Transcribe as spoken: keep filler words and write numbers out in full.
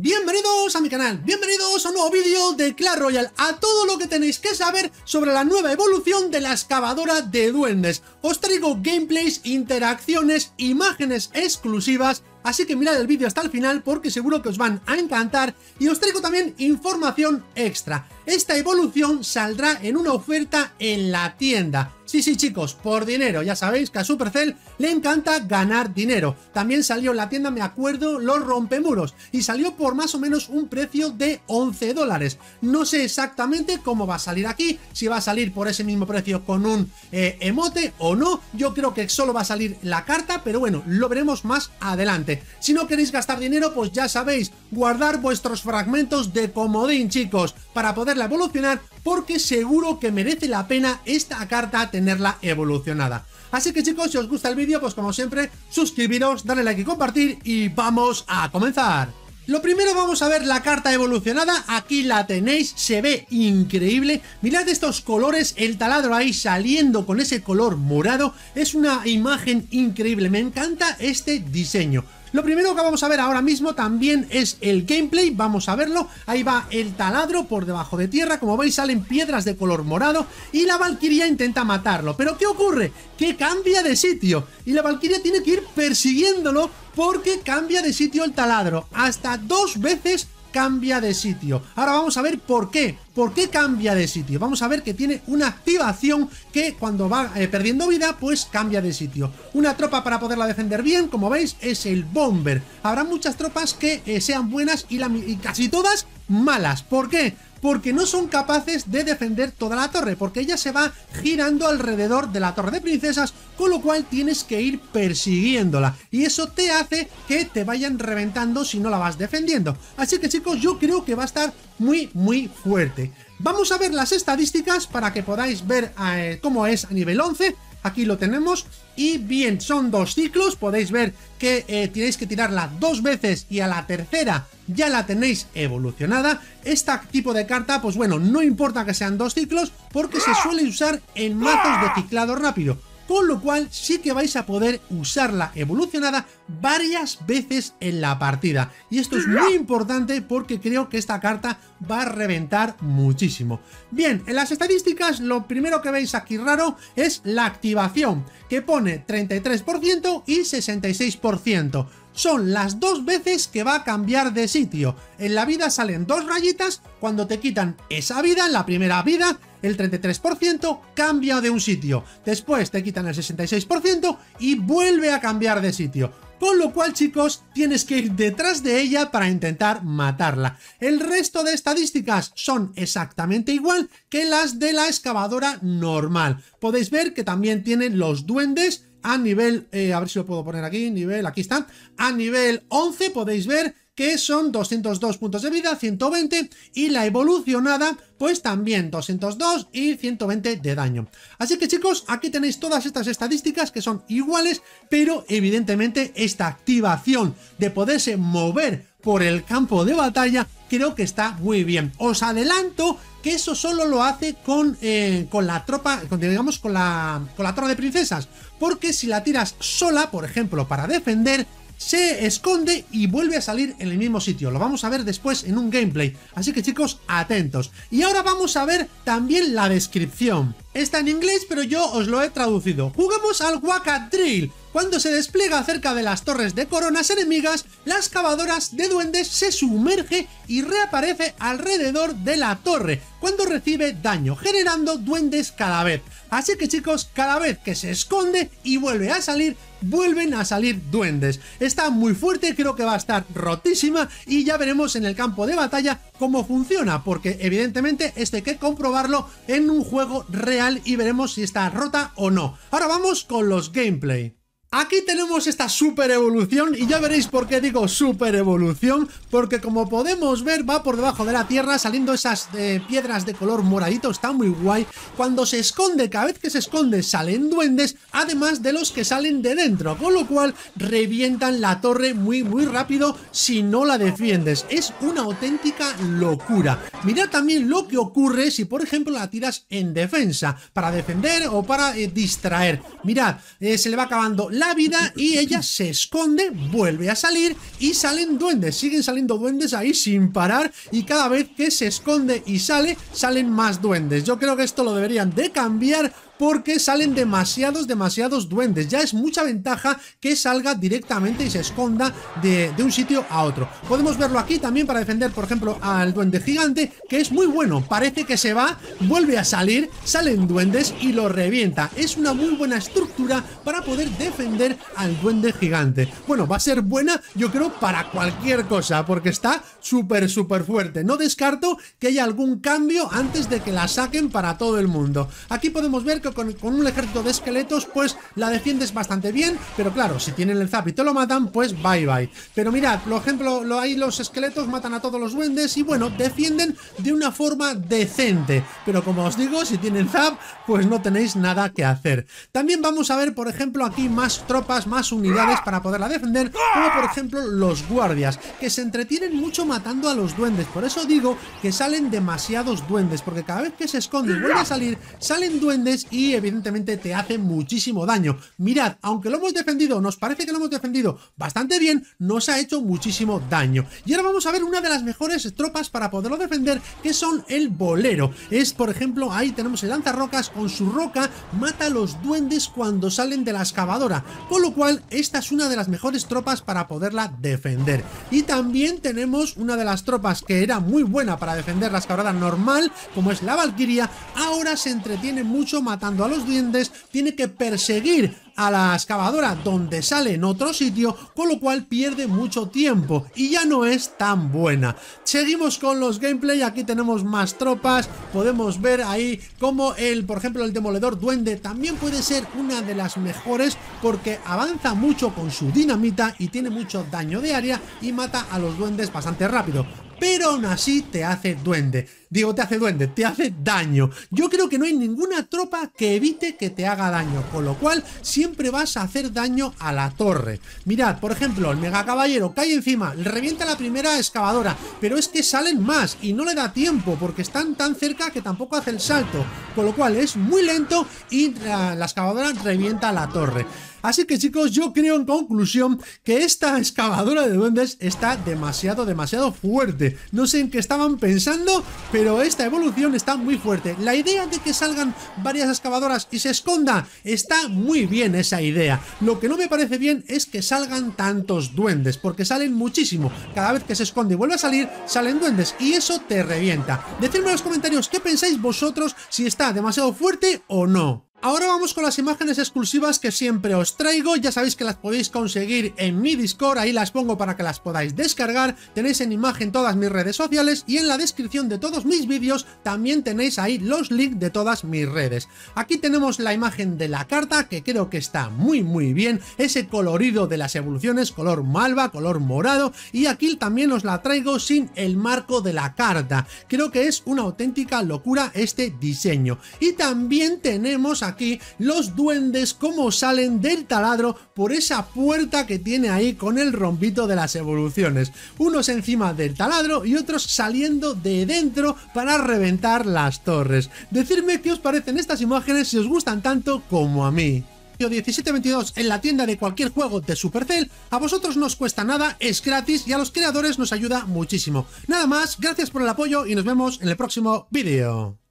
Bienvenidos a mi canal, bienvenidos a un nuevo vídeo de Clash Royale, a todo lo que tenéis que saber sobre la nueva evolución de la excavadora de duendes. Os traigo gameplays, interacciones, imágenes exclusivas, así que mirad el vídeo hasta el final porque seguro que os van a encantar, y os traigo también información extra. Esta evolución saldrá en una oferta en la tienda. Sí, sí chicos, por dinero, ya sabéis que a Supercell le encanta ganar dinero. También salió en la tienda, me acuerdo, los rompemuros, y salió por más o menos un precio de once dólares. No sé exactamente cómo va a salir aquí, si va a salir por ese mismo precio con un eh, emote o no. Yo creo que solo va a salir la carta, pero bueno, lo veremos más adelante. Si no queréis gastar dinero, pues ya sabéis, guardar vuestros fragmentos de comodín, chicos, para poderla evolucionar, porque seguro que merece la pena esta carta tenerla evolucionada. Así que chicos, si os gusta el vídeo, pues como siempre, suscribiros, darle like y compartir, y vamos a comenzar. Lo primero, vamos a ver la carta evolucionada. Aquí la tenéis, se ve increíble. Mirad estos colores, el taladro ahí saliendo con ese color morado. Es una imagen increíble, me encanta este diseño. Lo primero que vamos a ver ahora mismo también es el gameplay, vamos a verlo. Ahí va el taladro por debajo de tierra, como veis salen piedras de color morado y la Valquiria intenta matarlo. ¿Pero qué ocurre? Que cambia de sitio y la Valquiria tiene que ir persiguiéndolo porque cambia de sitio el taladro. Hasta dos veces cambia de sitio. Ahora vamos a ver por qué. ¿Por qué cambia de sitio? Vamos a ver que tiene una activación que cuando va eh, perdiendo vida, pues cambia de sitio. Una tropa para poderla defender bien, como veis, es el Bomber. Habrá muchas tropas que eh, sean buenas y, la, y casi todas malas. ¿Por qué? Porque no son capaces de defender toda la torre, porque ella se va girando alrededor de la torre de princesas, con lo cual tienes que ir persiguiéndola, y eso te hace que te vayan reventando si no la vas defendiendo. Así que chicos, yo creo que va a estar muy muy fuerte. Vamos a ver las estadísticas para que podáis ver eh, cómo es a nivel once. Aquí lo tenemos, y bien, son dos ciclos, podéis ver que eh, tenéis que tirarla dos veces y a la tercera ya la tenéis evolucionada. Este tipo de carta, pues bueno, no importa que sean dos ciclos porque se suele usar en mazos de ciclado rápido, con lo cual sí que vais a poder usarla evolucionada varias veces en la partida, y esto es muy importante porque creo que esta carta va a reventar muchísimo. Bien, en las estadísticas lo primero que veis aquí raro es la activación, que pone treinta y tres por ciento y sesenta y seis por ciento. Son las dos veces que va a cambiar de sitio. En la vida salen dos rayitas, cuando te quitan esa vida, en la primera vida, el treinta y tres por ciento cambia de un sitio. Después te quitan el sesenta y seis por ciento y vuelve a cambiar de sitio. Con lo cual, chicos, tienes que ir detrás de ella para intentar matarla. El resto de estadísticas son exactamente igual que las de la excavadora normal. Podéis ver que también tienen los duendes a nivel, eh, a ver si lo puedo poner aquí, nivel, aquí está, a nivel once podéis ver que son doscientos dos puntos de vida, ciento veinte, y la evolucionada pues también doscientos dos y ciento veinte de daño. Así que chicos, aquí tenéis todas estas estadísticas que son iguales, pero evidentemente esta activación de poderse mover por el campo de batalla creo que está muy bien. Os adelanto que eso solo lo hace con, eh, con la tropa, con, digamos con la, con la torre de princesas, porque si la tiras sola, por ejemplo, para defender, se esconde y vuelve a salir en el mismo sitio. Lo vamos a ver después en un gameplay, así que chicos, atentos. Y ahora vamos a ver también la descripción. Está en inglés, pero yo os lo he traducido. Jugamos al Waka Drill. Cuando se despliega cerca de las torres de coronas enemigas, la excavadora de duendes se sumerge y reaparece alrededor de la torre cuando recibe daño, generando duendes cada vez. Así que chicos, cada vez que se esconde y vuelve a salir, vuelven a salir duendes. Está muy fuerte, creo que va a estar rotísima, y ya veremos en el campo de batalla cómo funciona, porque evidentemente esto hay que comprobarlo en un juego real y veremos si está rota o no. Ahora vamos con los gameplay. Aquí tenemos esta super evolución, y ya veréis por qué digo super evolución, porque como podemos ver va por debajo de la tierra saliendo esas eh, piedras de color moradito, está muy guay. Cuando se esconde, cada vez que se esconde salen duendes, además de los que salen de dentro, con lo cual revientan la torre muy muy rápido si no la defiendes. Es una auténtica locura. Mirad también lo que ocurre si por ejemplo la tiras en defensa, para defender o para eh, distraer. Mirad, eh, se le va acabando la la vida y ella se esconde, vuelve a salir y salen duendes, siguen saliendo duendes ahí sin parar y cada vez que se esconde y sale, salen más duendes. Yo creo que esto lo deberían de cambiar porque salen demasiados, demasiados duendes. Ya es mucha ventaja que salga directamente y se esconda de, de un sitio a otro. Podemos verlo aquí también para defender, por ejemplo, al duende gigante, que es muy bueno. Parece que se va, vuelve a salir, salen duendes y lo revienta. Es una muy buena estructura para poder defender al duende gigante. Bueno, va a ser buena, yo creo, para cualquier cosa, porque está súper, súper fuerte. No descarto que haya algún cambio antes de que la saquen para todo el mundo. Aquí podemos ver que Con, con un ejército de esqueletos pues la defiendes bastante bien, pero claro, si tienen el zap y te lo matan, pues bye bye. Pero mirad, por ejemplo, lo, ahí los esqueletos matan a todos los duendes y bueno, defienden de una forma decente, pero como os digo, si tienen zap, pues no tenéis nada que hacer. También vamos a ver, por ejemplo, aquí más tropas, más unidades para poderla defender, como por ejemplo los guardias, que se entretienen mucho matando a los duendes. Por eso digo que salen demasiados duendes, porque cada vez que se esconde y vuelve a salir, salen duendes y Y evidentemente te hace muchísimo daño. Mirad, aunque lo hemos defendido, nos parece que lo hemos defendido bastante bien, nos ha hecho muchísimo daño. Y ahora vamos a ver una de las mejores tropas para poderlo defender, que son el bolero. Es, por ejemplo, ahí tenemos el lanzarrocas, con su roca mata a los duendes cuando salen de la excavadora, con lo cual esta es una de las mejores tropas para poderla defender. Y también tenemos una de las tropas que era muy buena para defender la excavadora normal, como es la Valquiria. Ahora se entretiene mucho matando a los duendes, tiene que perseguir a la excavadora donde sale en otro sitio, con lo cual pierde mucho tiempo y ya no es tan buena. Seguimos con los gameplay, aquí tenemos más tropas, podemos ver ahí como el, por ejemplo, el demoledor duende también puede ser una de las mejores porque avanza mucho con su dinamita y tiene mucho daño de área y mata a los duendes bastante rápido. Pero aún así te hace duende. Digo, te hace duende, te hace daño. Yo creo que no hay ninguna tropa que evite que te haga daño, con lo cual siempre vas a hacer daño a la torre. Mirad, por ejemplo, el mega caballero cae encima, le revienta la primera excavadora, pero es que salen más y no le da tiempo porque están tan cerca que tampoco hace el salto, con lo cual es muy lento y la, la excavadora revienta la torre. Así que chicos, yo creo en conclusión que esta excavadora de duendes está demasiado, demasiado fuerte. No sé en qué estaban pensando, pero esta evolución está muy fuerte. La idea de que salgan varias excavadoras y se esconda, está muy bien esa idea. Lo que no me parece bien es que salgan tantos duendes, porque salen muchísimo. Cada vez que se esconde y vuelve a salir, salen duendes y eso te revienta. Decidme en los comentarios qué pensáis vosotros, si está demasiado fuerte o no. Ahora vamos con las imágenes exclusivas que siempre os traigo. Ya sabéis que las podéis conseguir en mi Discord, ahí las pongo para que las podáis descargar. Tenéis en imagen todas mis redes sociales y en la descripción de todos mis vídeos también tenéis ahí los links de todas mis redes. Aquí tenemos la imagen de la carta, que creo que está muy muy bien, ese colorido de las evoluciones, color malva, color morado, y aquí también os la traigo sin el marco de la carta. Creo que es una auténtica locura este diseño. Y también tenemos aquí aquí los duendes como salen del taladro por esa puerta que tiene ahí con el rombito de las evoluciones, unos encima del taladro y otros saliendo de dentro para reventar las torres. Decidme qué os parecen estas imágenes, si os gustan tanto como a mí. diecisiete veintidós en la tienda de cualquier juego de Supercell, a vosotros no os cuesta nada, es gratis y a los creadores nos ayuda muchísimo. Nada más, gracias por el apoyo y nos vemos en el próximo vídeo.